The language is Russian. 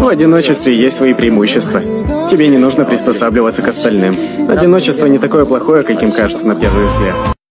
В одиночестве есть свои преимущества. Тебе не нужно приспосабливаться к остальным. Одиночество не такое плохое, каким кажется на первый взгляд.